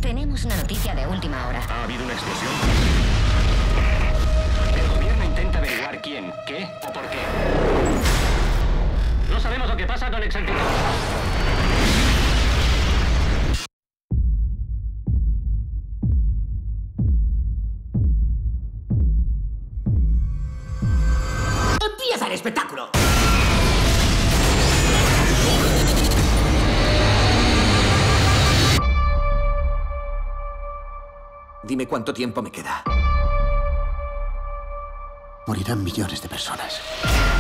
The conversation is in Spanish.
Tenemos una noticia de última hora. ¿Ha habido una explosión? El gobierno intenta averiguar quién, qué o por qué. No sabemos lo que pasa con exactitud. ¡Empieza el espectáculo! Dime cuánto tiempo me queda. Morirán millones de personas.